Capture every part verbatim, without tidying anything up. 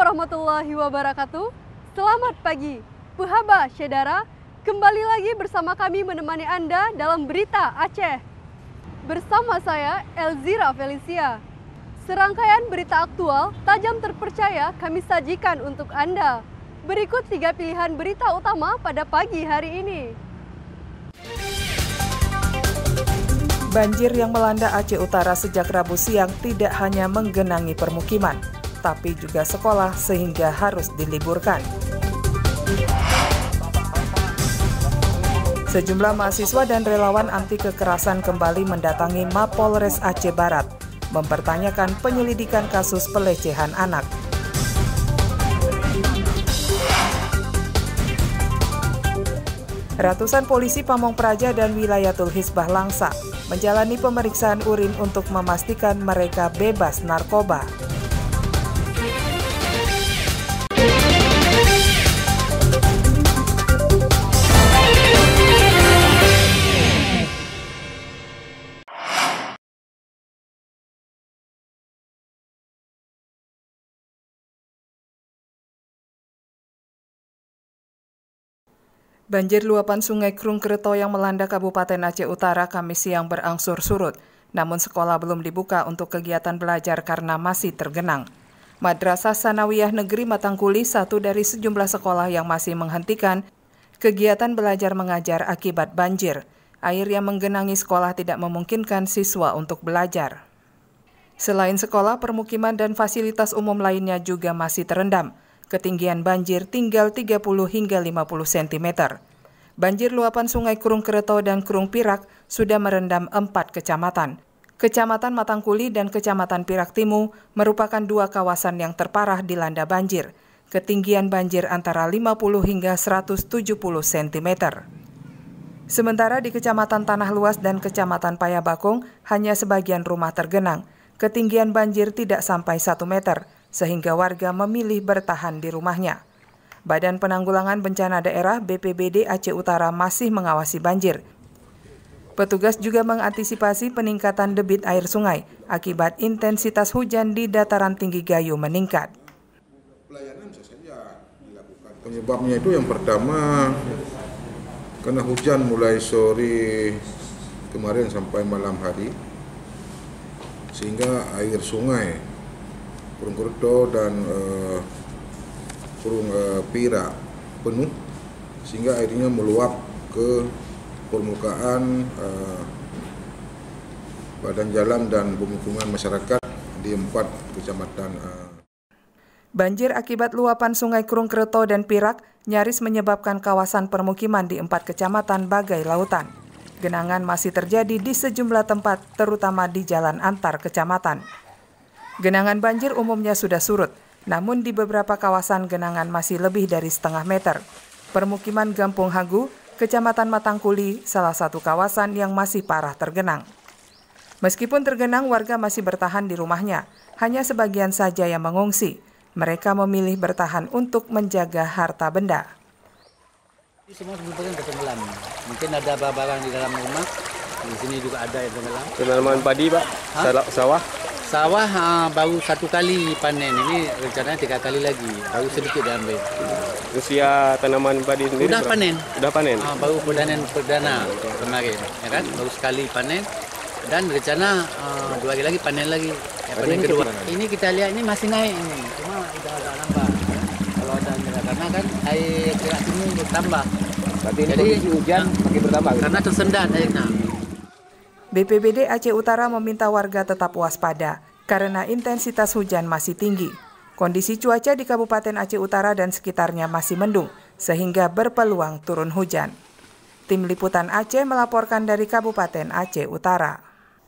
warahmatullahi wabarakatuh. Selamat pagi, Puhaba Syedara. Kembali lagi bersama kami menemani Anda dalam Berita Aceh. Bersama saya, Elzira Felicia. Serangkaian berita aktual, tajam terpercaya kami sajikan untuk Anda. Berikut tiga pilihan berita utama pada pagi hari ini. Banjir yang melanda Aceh Utara sejak Rabu siang tidak hanya menggenangi permukiman, tapi juga sekolah sehingga harus diliburkan. Sejumlah mahasiswa dan relawan anti kekerasan kembali mendatangi Mapolres Aceh Barat, mempertanyakan penyelidikan kasus pelecehan anak. Ratusan polisi Pamong Praja dan Wilayatul Hizbah Langsa menjalani pemeriksaan urin untuk memastikan mereka bebas narkoba. Banjir luapan Sungai Krung Kreto yang melanda Kabupaten Aceh Utara Kamis siang berangsur surut, namun sekolah belum dibuka untuk kegiatan belajar karena masih tergenang. Madrasah Sanawiyah Negeri Matangkuli, satu dari sejumlah sekolah yang masih menghentikan kegiatan belajar mengajar akibat banjir. Air yang menggenangi sekolah tidak memungkinkan siswa untuk belajar. Selain sekolah, permukiman dan fasilitas umum lainnya juga masih terendam. Ketinggian banjir tinggal tiga puluh hingga lima puluh sentimeter. Banjir luapan Sungai Krung Kreto dan Krung Pirak sudah merendam empat kecamatan. Kecamatan Matangkuli dan Kecamatan Pirak Timu merupakan dua kawasan yang terparah dilanda banjir. Ketinggian banjir antara lima puluh hingga seratus tujuh puluh sentimeter. Sementara di Kecamatan Tanah Luas dan Kecamatan Payabakung hanya sebagian rumah tergenang. Ketinggian banjir tidak sampai satu meter. Sehingga warga memilih bertahan di rumahnya. Badan Penanggulangan Bencana Daerah B P B D Aceh Utara masih mengawasi banjir. Petugas juga mengantisipasi peningkatan debit air sungai akibat intensitas hujan di dataran tinggi Gayo meningkat. Pelayanan bisa saja dilakukan. Penyebabnya itu yang pertama, karena hujan mulai sore kemarin sampai malam hari, sehingga air sungai Krung Kreto dan uh, Krung uh, Pirak penuh, sehingga airnya meluap ke permukaan uh, badan jalan dan pemukiman masyarakat di empat kecamatan. Uh. Banjir akibat luapan Sungai Krung Kreto dan Pirak nyaris menyebabkan kawasan permukiman di empat kecamatan bagai lautan. Genangan masih terjadi di sejumlah tempat, terutama di jalan antar kecamatan. Genangan banjir umumnya sudah surut, namun di beberapa kawasan genangan masih lebih dari setengah meter. Permukiman Gampung Hagu, Kecamatan Matangkuli, salah satu kawasan yang masih parah tergenang. Meskipun tergenang, warga masih bertahan di rumahnya. Hanya sebagian saja yang mengungsi. Mereka memilih bertahan untuk menjaga harta benda. Semua sebetulnya tenggelam. Mungkin ada barang di dalam rumah. Di sini juga ada yang tenggelam. Tanaman padi, Pak? Hah? Sawah? Sawah uh, baru satu kali panen, ini rencananya tiga kali lagi, baru sedikit diambil. Usia tanaman padi sendiri? Sudah panen. Sudah panen? Uh, baru panen perdana kemarin, ya kan? Baru sekali panen, dan rencana uh, dua kali lagi panen lagi. Ya, panen kedua. Ini kita lihat ini masih naik ini, cuma udah agak lambat. Kalau ada karena kan air Pirak Timu bertambah. Berarti jadi hujan makin bertambah? Karena tersendat airnya. B P B D Aceh Utara meminta warga tetap waspada karena intensitas hujan masih tinggi. Kondisi cuaca di Kabupaten Aceh Utara dan sekitarnya masih mendung, sehingga berpeluang turun hujan. Tim Liputan Aceh melaporkan dari Kabupaten Aceh Utara.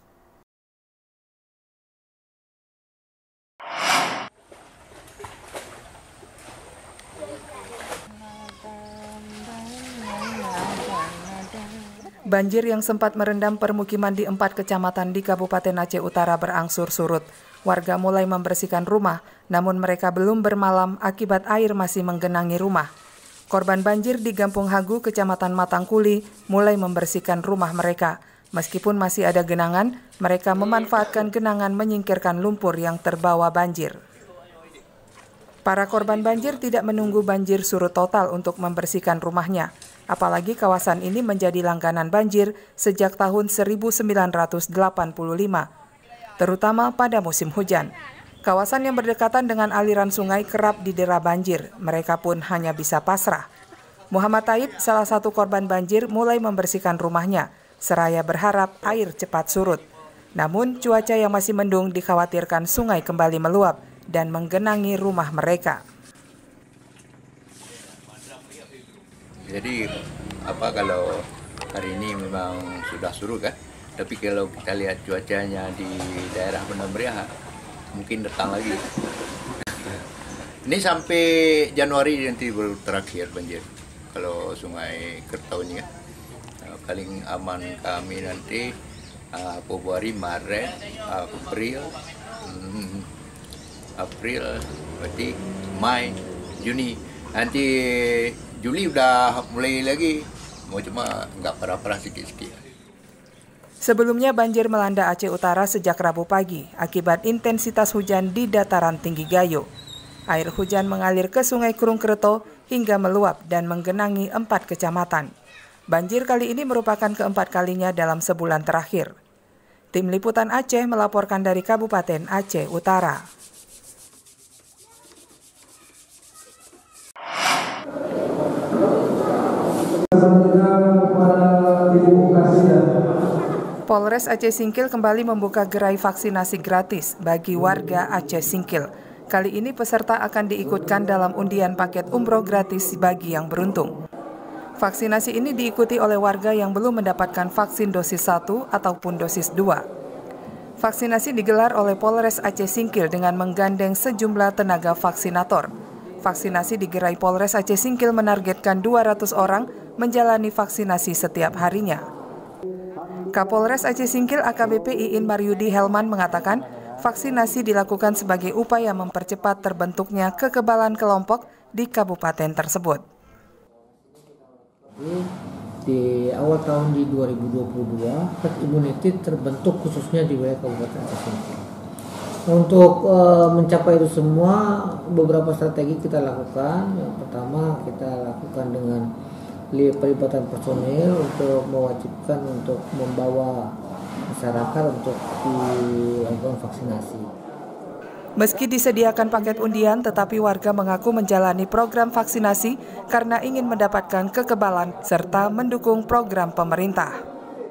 Banjir yang sempat merendam permukiman di empat kecamatan di Kabupaten Aceh Utara berangsur surut. Warga mulai membersihkan rumah, namun mereka belum bermalam akibat air masih menggenangi rumah. Korban banjir di Gampung Hagu, Kecamatan Matangkuli, mulai membersihkan rumah mereka. Meskipun masih ada genangan, mereka memanfaatkan genangan menyingkirkan lumpur yang terbawa banjir. Para korban banjir tidak menunggu banjir surut total untuk membersihkan rumahnya. Apalagi kawasan ini menjadi langganan banjir sejak tahun seribu sembilan ratus delapan puluh lima, terutama pada musim hujan. Kawasan yang berdekatan dengan aliran sungai kerap didera banjir, mereka pun hanya bisa pasrah. Muhammad Taib, salah satu korban banjir, mulai membersihkan rumahnya, seraya berharap air cepat surut. Namun cuaca yang masih mendung dikhawatirkan sungai kembali meluap dan menggenangi rumah mereka. Jadi apa kalau hari ini memang sudah surut kan, tapi kalau kita lihat cuacanya di daerah Banda Meriah mungkin datang lagi. Ini sampai Januari nanti baru terakhir banjir. Kalau Sungai Kertau ini kan, paling aman kami nanti uh, Februari, Maret, April, hmm, April, berarti Mei, Juni. Nanti Juli udah mulai lagi, mau cuma nggak parah-parah sikit-sikit. Sebelumnya banjir melanda Aceh Utara sejak Rabu pagi akibat intensitas hujan di dataran tinggi Gayo. Air hujan mengalir ke Sungai Krung Kreto hingga meluap dan menggenangi empat kecamatan. Banjir kali ini merupakan keempat kalinya dalam sebulan terakhir. Tim Liputan Aceh melaporkan dari Kabupaten Aceh Utara. Polres Aceh Singkil kembali membuka gerai vaksinasi gratis bagi warga Aceh Singkil. Kali ini peserta akan diikutkan dalam undian paket umroh gratis bagi yang beruntung. Vaksinasi ini diikuti oleh warga yang belum mendapatkan vaksin dosis satu ataupun dosis dua. Vaksinasi digelar oleh Polres Aceh Singkil dengan menggandeng sejumlah tenaga vaksinator. Vaksinasi di gerai Polres Aceh Singkil menargetkan dua ratus orang menjalani vaksinasi setiap harinya. Kapolres Aceh Singkil A K B P Iin Maryudi Helman mengatakan vaksinasi dilakukan sebagai upaya mempercepat terbentuknya kekebalan kelompok di kabupaten tersebut. Di awal tahun di dua ribu dua puluh dua, herd immunity terbentuk khususnya di wilayah Kabupaten Aceh Singkil. Untuk e, mencapai itu semua, beberapa strategi kita lakukan. Yang pertama kita lakukan dengan pelibatan personil untuk mewajibkan untuk membawa masyarakat untuk dilakukan vaksinasi. Meski disediakan paket undian, tetapi warga mengaku menjalani program vaksinasi karena ingin mendapatkan kekebalan serta mendukung program pemerintah.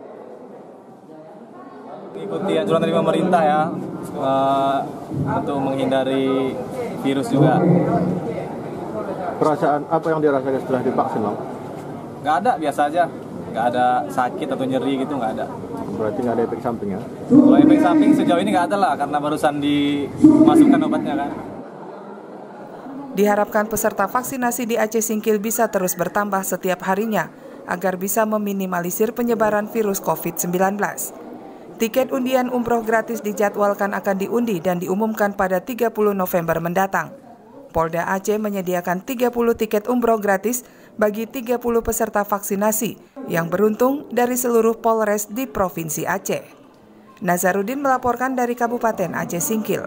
Ikuti anjuran dari pemerintah ya, uh, untuk menghindari virus juga. Perasaan apa yang dirasakan setelah divaksin, Bang? Nggak ada, biasa aja. Nggak ada sakit atau nyeri gitu, nggak ada. Berarti nggak ada efek samping ya? Kalau efek samping sejauh ini nggak ada lah, karena barusan dimasukkan obatnya kan. Diharapkan peserta vaksinasi di Aceh Singkil bisa terus bertambah setiap harinya agar bisa meminimalisir penyebaran virus covid sembilan belas. Tiket undian umroh gratis dijadwalkan akan diundi dan diumumkan pada tiga puluh November mendatang. Polda Aceh menyediakan tiga puluh tiket umroh gratis bagi tiga puluh peserta vaksinasi yang beruntung dari seluruh Polres di Provinsi Aceh. Nazarudin melaporkan dari Kabupaten Aceh Singkil.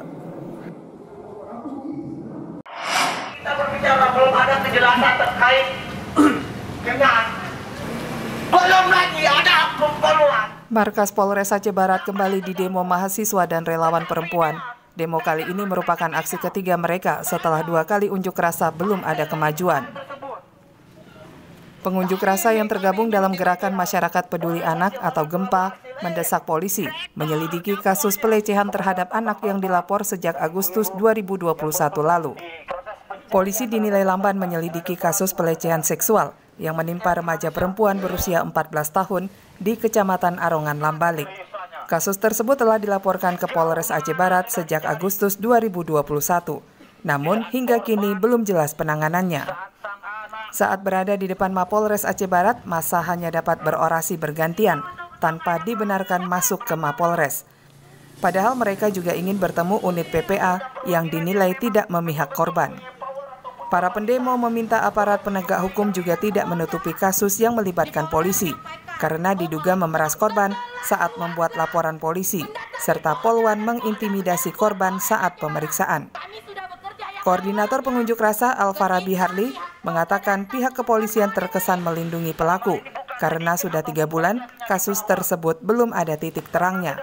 Kita berbicara belum ada kejelasan terkait dengan belum lagi ada pembaruan. Markas Polres Aceh Barat kembali didemo mahasiswa dan relawan perempuan. Demo kali ini merupakan aksi ketiga mereka setelah dua kali unjuk rasa belum ada kemajuan. Pengunjuk rasa yang tergabung dalam gerakan masyarakat peduli anak atau GEMPA mendesak polisi menyelidiki kasus pelecehan terhadap anak yang dilapor sejak Agustus dua ribu dua puluh satu lalu. Polisi dinilai lamban menyelidiki kasus pelecehan seksual yang menimpa remaja perempuan berusia empat belas tahun di Kecamatan Arongan, Lambalik. Kasus tersebut telah dilaporkan ke Polres Aceh Barat sejak Agustus dua ribu dua puluh satu, namun hingga kini belum jelas penanganannya. Saat berada di depan Mapolres Aceh Barat, massa hanya dapat berorasi bergantian tanpa dibenarkan masuk ke Mapolres. Padahal mereka juga ingin bertemu unit P P A yang dinilai tidak memihak korban. Para pendemo meminta aparat penegak hukum juga tidak menutupi kasus yang melibatkan polisi, karena diduga memeras korban saat membuat laporan polisi, serta poluan mengintimidasi korban saat pemeriksaan. Koordinator pengunjuk rasa Alfarabi Harli mengatakan pihak kepolisian terkesan melindungi pelaku karena sudah tiga bulan kasus tersebut belum ada titik terangnya.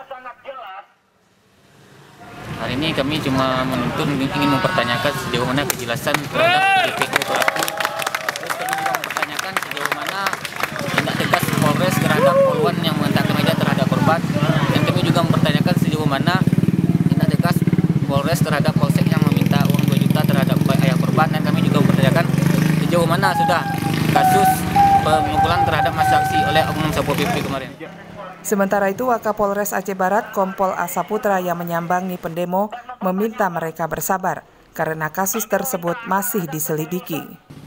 Hari ini kami cuma menuntut ingin mempertanyakan sejauh mana kejelasan terhadap D P O pelaku. Terus kami juga mempertanyakan sejauh mana tindak tegas Polres terhadap poluan yang mengantarkan meja terhadap korban. Dan kami juga mempertanyakan sejauh mana tindak tegas Polres terhadap Polsek yang meminta uang dua juta terhadap ayah korban. Dan kami juga mempertanyakan sejauh mana sudah kasus pemukulan terhadap masa aksi oleh oknum Satpol P P kemarin. Sementara itu, Wakapolres Aceh Barat, Kompol Asaputra yang menyambangi pendemo meminta mereka bersabar karena kasus tersebut masih diselidiki.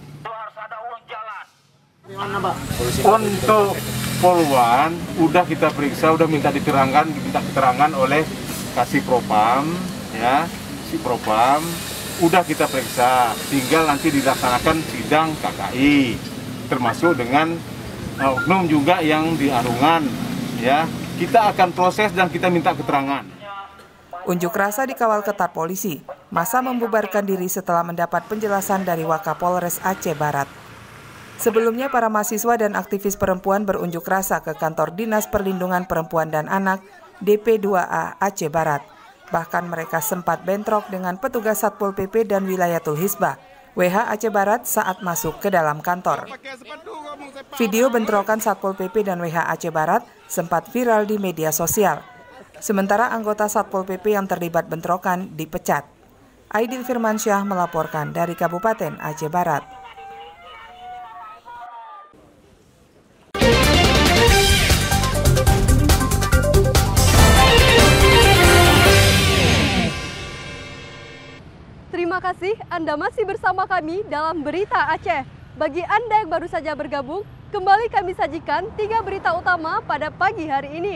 Untuk poluan, udah kita periksa, udah minta diterangkan, minta keterangan oleh Kasih Propam, ya, si Propam, udah kita periksa, tinggal nanti dilaksanakan sidang K K I, termasuk dengan oknum juga yang di Arungan. Ya, kita akan proses dan kita minta keterangan. Unjuk rasa dikawal ketat polisi. Massa membubarkan diri setelah mendapat penjelasan dari Wakapolres Aceh Barat. Sebelumnya, para mahasiswa dan aktivis perempuan berunjuk rasa ke kantor Dinas Perlindungan Perempuan dan Anak D P dua A Aceh Barat. Bahkan mereka sempat bentrok dengan petugas Satpol P P dan Wilayatul Hisbah W H Aceh Barat saat masuk ke dalam kantor. Video bentrokan Satpol P P dan W H Aceh Barat sempat viral di media sosial. Sementara anggota Satpol P P yang terlibat bentrokan dipecat. Aidil Firmansyah melaporkan dari Kabupaten Aceh Barat. Terima kasih Anda masih bersama kami dalam Berita Aceh. Bagi Anda yang baru saja bergabung, kembali kami sajikan tiga berita utama pada pagi hari ini.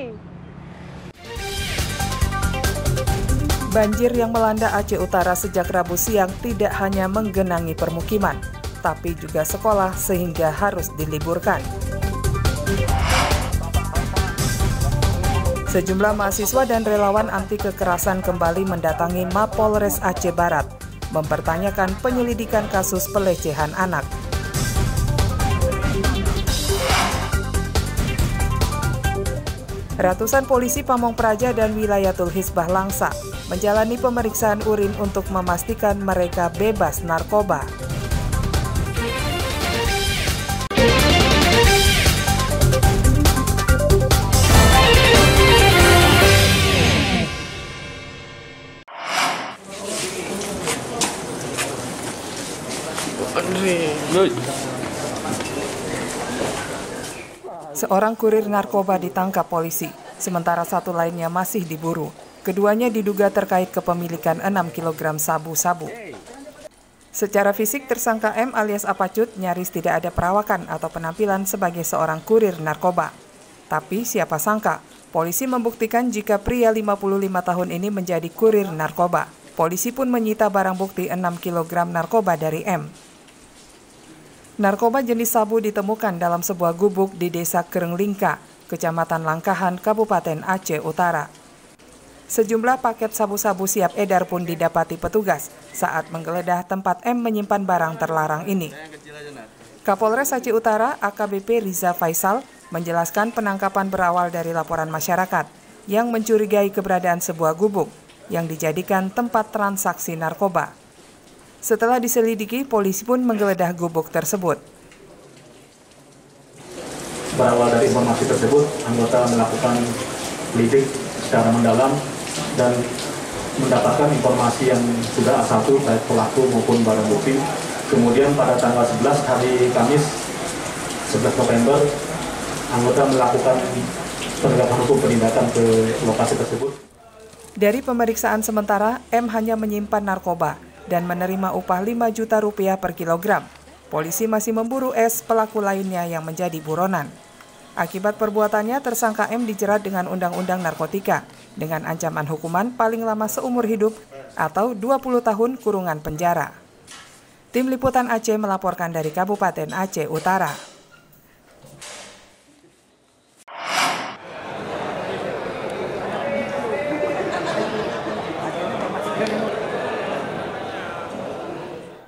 Banjir yang melanda Aceh Utara sejak Rabu siang tidak hanya menggenangi permukiman, tapi juga sekolah sehingga harus diliburkan. Sejumlah mahasiswa dan relawan anti kekerasan kembali mendatangi Mapolres Aceh Barat, mempertanyakan penyelidikan kasus pelecehan anak. Ratusan polisi Pamong Praja dan Wilayatul Hisbah Langsa menjalani pemeriksaan urin untuk memastikan mereka bebas narkoba. Seorang kurir narkoba ditangkap polisi, sementara satu lainnya masih diburu. Keduanya diduga terkait kepemilikan enam kilogram sabu-sabu. Secara fisik, tersangka M alias Apacut nyaris tidak ada perawakan atau penampilan sebagai seorang kurir narkoba. Tapi siapa sangka, polisi membuktikan jika pria lima puluh lima tahun ini menjadi kurir narkoba. Polisi pun menyita barang bukti enam kilogram narkoba dari M. Narkoba jenis sabu ditemukan dalam sebuah gubuk di Desa Kerenglingka, Kecamatan Langkahan, Kabupaten Aceh Utara. Sejumlah paket sabu-sabu siap edar pun didapati petugas saat menggeledah tempat M menyimpan barang terlarang ini. Kapolres Aceh Utara A K B P Riza Faisal menjelaskan penangkapan berawal dari laporan masyarakat yang mencurigai keberadaan sebuah gubuk yang dijadikan tempat transaksi narkoba. Setelah diselidiki, polisi pun menggeledah gubuk tersebut. Berawal dari informasi tersebut, anggota melakukan lidik secara mendalam dan mendapatkan informasi yang sudah A satu baik pelaku maupun barang bukti. Kemudian pada tanggal sebelas hari Kamis sebelas November, anggota melakukan penegakan hukum penindakan ke lokasi tersebut. Dari pemeriksaan sementara, M hanya menyimpan narkoba dan menerima upah lima juta rupiah per kilogram. Polisi masih memburu S, pelaku lainnya yang menjadi buronan. Akibat perbuatannya, tersangka M dijerat dengan Undang-Undang Narkotika dengan ancaman hukuman paling lama seumur hidup atau dua puluh tahun kurungan penjara. Tim Liputan Aceh melaporkan dari Kabupaten Aceh Utara.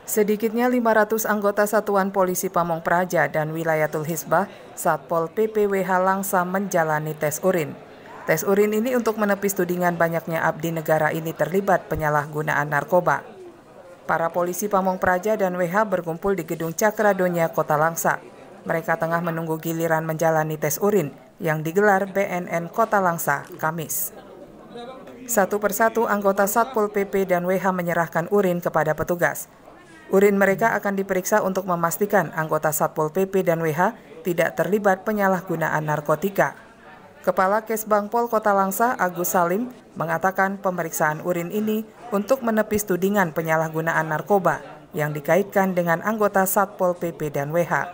Sedikitnya lima ratus anggota Satuan Polisi Pamong Praja dan Wilayatul Hizbah Satpol P P W H Langsa menjalani tes urin. Tes urin ini untuk menepis tudingan banyaknya abdi negara ini terlibat penyalahgunaan narkoba. Para polisi Pamong Praja dan W H berkumpul di Gedung Cakradonya, Kota Langsa. Mereka tengah menunggu giliran menjalani tes urin yang digelar B N N Kota Langsa, Kamis. Satu persatu anggota Satpol P P dan W H menyerahkan urin kepada petugas. Urin mereka akan diperiksa untuk memastikan anggota Satpol P P dan W H tidak terlibat penyalahgunaan narkotika. Kepala Kesbangpol Kota Langsa, Agus Salim, mengatakan pemeriksaan urin ini untuk menepis tudingan penyalahgunaan narkoba yang dikaitkan dengan anggota Satpol P P dan W H.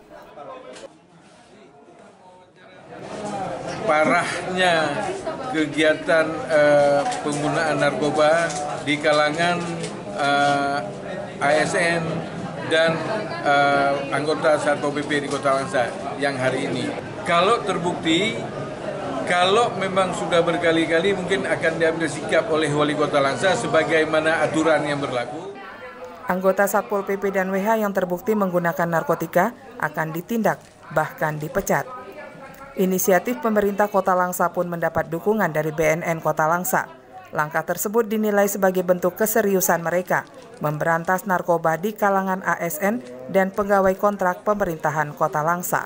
Parahnya kegiatan uh, penggunaan narkoba di kalangan uh, A S N dan uh, anggota Satpol P P di Kota Langsa yang hari ini. Kalau terbukti, kalau memang sudah berkali-kali mungkin akan diambil sikap oleh Wali Kota Langsa sebagaimana aturan yang berlaku. Anggota Satpol P P dan W H yang terbukti menggunakan narkotika akan ditindak, bahkan dipecat. Inisiatif pemerintah Kota Langsa pun mendapat dukungan dari B N N Kota Langsa. Langkah tersebut dinilai sebagai bentuk keseriusan mereka memberantas narkoba di kalangan A S N dan pegawai kontrak pemerintahan Kota Langsa.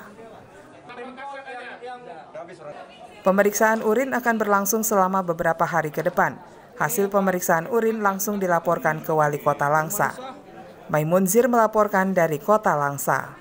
Pemeriksaan urin akan berlangsung selama beberapa hari ke depan. Hasil pemeriksaan urin langsung dilaporkan ke Wali Kota Langsa. Maimun Zir melaporkan dari Kota Langsa.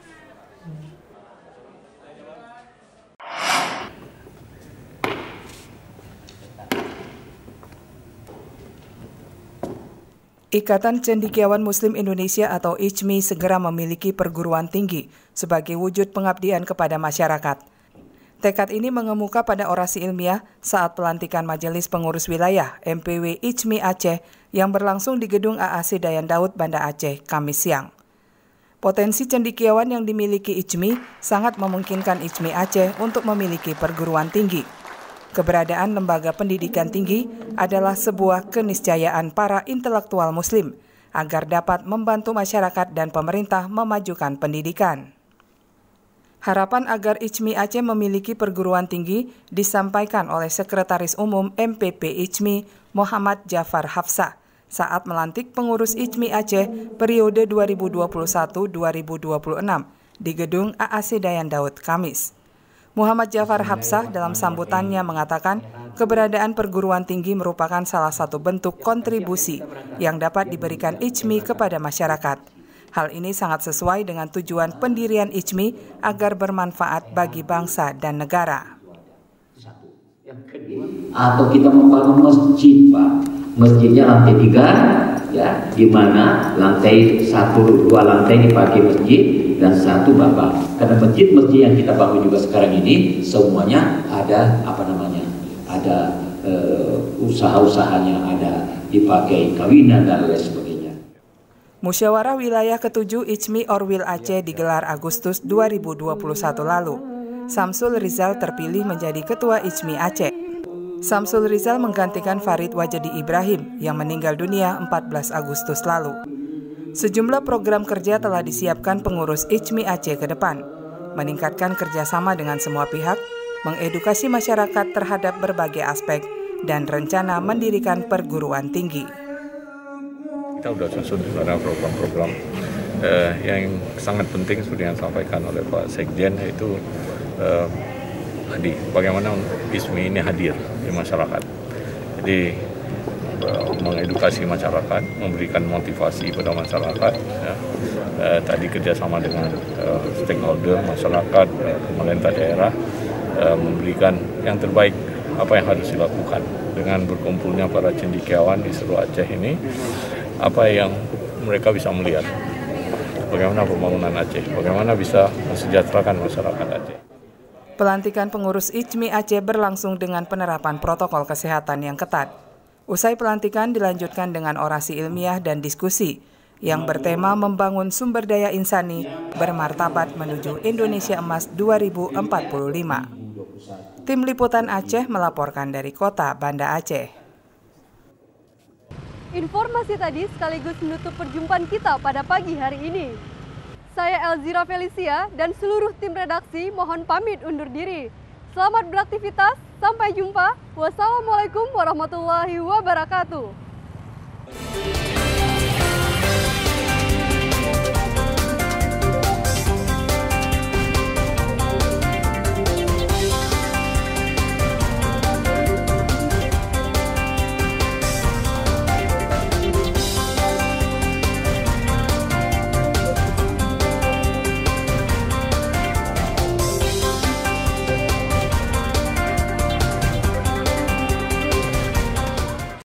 Ikatan Cendekiawan Muslim Indonesia atau I C M I segera memiliki perguruan tinggi sebagai wujud pengabdian kepada masyarakat. Tekad ini mengemuka pada orasi ilmiah saat pelantikan Majelis Pengurus Wilayah M P W I C M I Aceh yang berlangsung di Gedung A A C Dayan Daud, Banda Aceh, Kamis siang. Potensi cendekiawan yang dimiliki I C M I sangat memungkinkan I C M I Aceh untuk memiliki perguruan tinggi. Keberadaan lembaga pendidikan tinggi adalah sebuah keniscayaan para intelektual Muslim agar dapat membantu masyarakat dan pemerintah memajukan pendidikan. Harapan agar I C M I Aceh memiliki perguruan tinggi disampaikan oleh Sekretaris Umum M P P I C M I Muhammad Jafar Hafsah saat melantik pengurus I C M I Aceh periode dua ribu dua puluh satu sampai dua ribu dua puluh enam di Gedung A A C Dayan Daud, Kamis. Muhammad Jafar Hafsah dalam sambutannya mengatakan keberadaan perguruan tinggi merupakan salah satu bentuk kontribusi yang dapat diberikan I C M I kepada masyarakat. Hal ini sangat sesuai dengan tujuan pendirian I C M I agar bermanfaat bagi bangsa dan negara. Atau kita membangun masjid, Pak. Masjidnya lantai tiga, ya, di mana lantai satu, dua lantai dipakai masjid dan satu bapak. Karena masjid-masjid yang kita bangun juga sekarang ini semuanya ada apa namanya, ada uh, usaha-usahanya, ada dipakai kawinan dan lain sebagainya. Musyawarah Wilayah ketujuh I C M I Orwil Aceh digelar Agustus dua ribu dua puluh satu lalu. Samsul Rizal terpilih menjadi Ketua I C M I Aceh. Samsul Rizal menggantikan Farid Wajedi Ibrahim yang meninggal dunia empat belas Agustus lalu. Sejumlah program kerja telah disiapkan pengurus I C M I Aceh ke depan, meningkatkan kerjasama dengan semua pihak, mengedukasi masyarakat terhadap berbagai aspek, dan rencana mendirikan perguruan tinggi. Kita sudah susun sebenarnya program-program eh, yang sangat penting seperti yang disampaikan oleh Pak Sekjen, yaitu eh, hadir. Bagaimana I C M I ini hadir di masyarakat. Jadi uh, mengedukasi masyarakat, memberikan motivasi pada masyarakat. Ya. Uh, tadi kerjasama dengan uh, stakeholder masyarakat, uh, pemerintah daerah, uh, memberikan yang terbaik apa yang harus dilakukan dengan berkumpulnya para cendekiawan di seluruh Aceh ini. Apa yang mereka bisa melihat, bagaimana pembangunan Aceh, bagaimana bisa mensejahterakan masyarakat Aceh. Pelantikan pengurus I C M I Aceh berlangsung dengan penerapan protokol kesehatan yang ketat. Usai pelantikan dilanjutkan dengan orasi ilmiah dan diskusi yang bertema membangun sumber daya insani bermartabat menuju Indonesia Emas dua ribu empat puluh lima. Tim Liputan Aceh melaporkan dari Kota Banda Aceh. Informasi tadi sekaligus menutup perjumpaan kita pada pagi hari ini. Saya Elzira Felicia dan seluruh tim redaksi mohon pamit undur diri. Selamat beraktivitas, sampai jumpa. Wassalamualaikum warahmatullahi wabarakatuh.